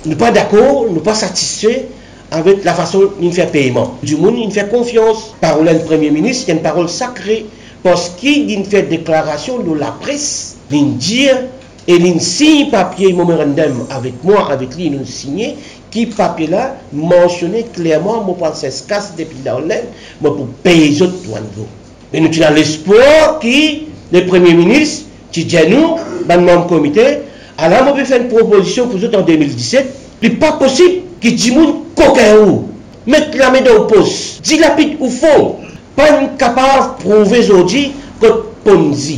Nous pas d'accord, nous pas satisfaits avec la façon dont il fait paiement. Du monde, il fait confiance. Parole du Premier ministre, il y a une parole sacrée. Parce qu'il fait déclaration de la presse, il dit, et il signe papier memorandum avec moi, avec lui, il nous signé, qui papier là mentionnait clairement, mon princesse casse depuis là, moi pour payer les autres douanes. Et nous avons l'espoir que le Premier ministre, qui dit nous, dans le même comité, alors on peut faire une proposition pour eux en 2017, il n'est pas possible que dit moun coquin ou, mettre la main dans le poste, dilapide ou faux. Pas capable de prouver aujourd'hui que Ponzi.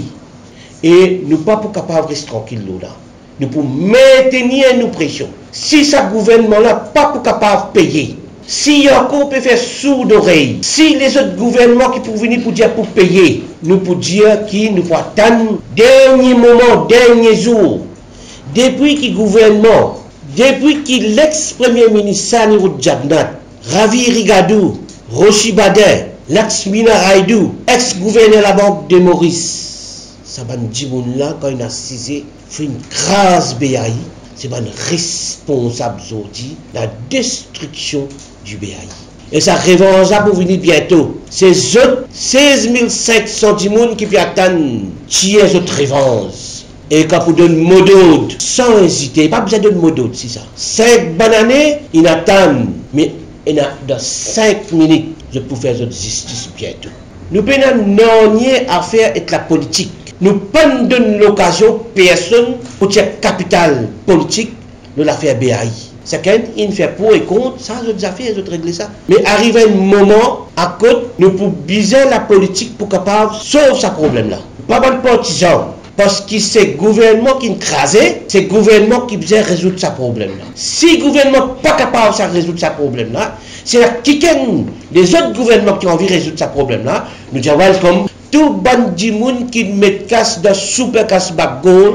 Et nous pas pour capable de rester tranquille là. Nous pour maintenir nos pressions. Si ce gouvernement-là pas pour capable de payer, si encore peut faire sourd d'oreille, si les autres gouvernements qui pour venir pour dire pour payer, nous pour dire qui nous pour attendre dernier moment, dernier jour, depuis que le gouvernement, depuis que l'ex-premier ministre Sani Roudjabnat, Ravi Rigadou, Rochi Bader, Laxmina Raidou, ex-gouverneur de la Banque de Maurice, ça va nous dire là, quand il a cisé, fait une grâce BAI, c'est un responsable aujourd'hui de la destruction du BAI. Et ça revanche pour venir bientôt. Ces autres 16 500 personnes qui peuvent attendre qui est autre revanche. Et quand vous donnez mot d'ordre, sans hésiter, pas besoin de mot d'ordre, c'est ça. 5 bananes, ils attendent, mais il a dans 5 minutes. Je peux faire de justice bientôt. Nous n'avons rien à faire avec la politique. Nous ne pouvons pas donner l'occasion personne pour faire capital politique de l'affaire BAI. C'est qu'il fait pour et contre, ça, les autres affaires, les autres régler ça. Mais arrive un moment à côté, nous pouvons biser la politique pour capable de sauver ce problème-là. Pas mal de partisans. Parce que c'est le gouvernement qui écrasé, c'est le gouvernement qui vient résoudre ce problème-là. Si le gouvernement n'est pas capable de résoudre ce problème-là, c'est la quiquenne les autres gouvernements qui ont envie de résoudre ce problème-là. Nous disons, comme tout bandit qui met casse de super casse backgoal,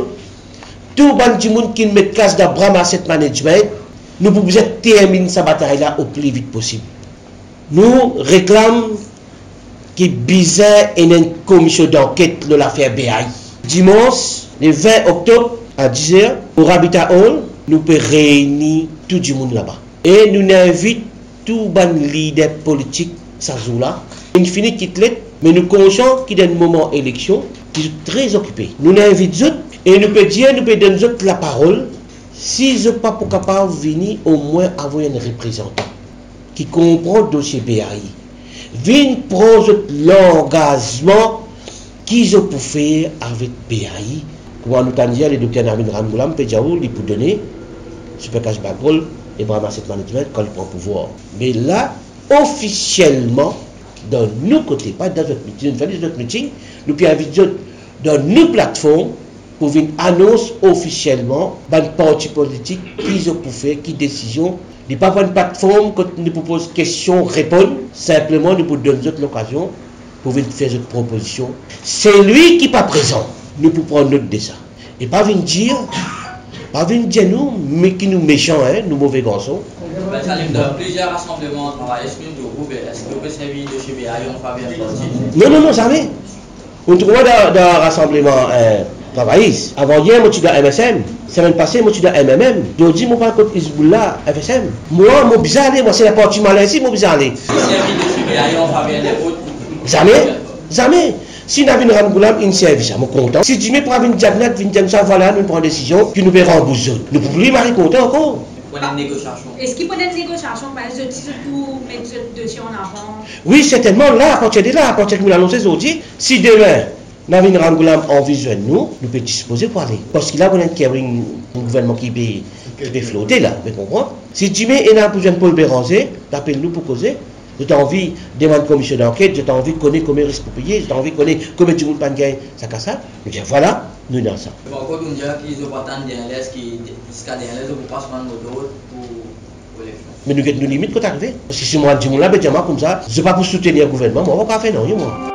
tout bandit qui met casse de Brahma Asset Management, nous pouvons terminer cette bataille-là au plus vite possible. Nous réclamons qu'il bizarre une commission d'enquête de l'affaire BAI. Dimanche, le 20 octobre, à 10h, au Habitat Hall, nous pouvons réunir tout le monde là-bas. Et nous invitons tous les leaders politiques, ça joue là. Nous finissons quitter, mais nous conscients qu'il y a un moment élection qui sont très occupés. Nous invitons eux et nous pouvons dire, nous pouvons donner eux la parole. Si je ne suis pas capable de venir, au moins avoir un représentant qui comprend le dossier BAI. Viens prendre l'engagement qui je peux faire avec BAI. Comme nous avons dit, le docteur Navin Ramgoulam, il peut donner Super Cash Backroll et Brahma Asset Management quand il prend pouvoir. Mais là, officiellement, dans nos côtés, pas dans notre meeting, nous faisons notre meeting, nous pouvons inviter dans nos plateformes pour venir annoncer officiellement dans parti politique qui je peux faire, qui décision. Il n'y a pas une plateforme quand nous proposons questions, répondre. Simplement, nous pouvons donner l'occasion pour venir faire une proposition. C'est lui qui n'est pas présent. Nous pouvons prendre note de ça. Et pas venir dire nous, mais qui nous méchants, hein, nous mauvais garçons. Dans plusieurs rassemblements, est-ce que vous pouvez servir de chez BAI en faveur de Non, jamais. On trouve dans un rassemblement travailliste. Avant hier, moi, je suis dans MSM. Semaine passée, moi, je suis dans MMM. Aujourd'hui, moi, je suis contre Hezbollah, FSM. Moi, je suis bizarre, moi, c'est la partie Malaisie, moi, je suis bizarre. Servir de chez BAI en faveur des autres? Jamais. Si Navin Ramgoulam, il servi ça, je suis content. Si Jimmy prend une diagnate, voilà, nous prenons une décision, qui nous peut rembourser. Nous pouvons lui marier content encore. Est-ce qu'il peut être négociation par exemple pour mettre ce dossier en avant? Oui, certainement, là, à partir de là, à partir de nous l'annoncer aujourd'hui, si demain, Navin Ramgoulam envisage nous pouvons disposer pour aller. Parce qu'il a un gouvernement qui peut flotter là, vous comprenez? Si Jimmy est là pour Paul Béranger, appelle-nous pour causer. J'ai envie de demander une commission d'enquête, j'ai envie de connaître combien il risque pour payer, j'ai envie de connaître combien de monde pas gagner, ça casse ça. Je dis voilà, nous dans ça. Pourquoi vous me dites qu'ils ont pas tant d'intérêt qui jusqu'à derrière vous passez par d'autres pour l'élection? Mais nous avons nos limites quand arrivé. Parce que si moi je dis là, comme ça, je ne vais pas pour soutenir le gouvernement, moi je ne vais pas faire non, moi.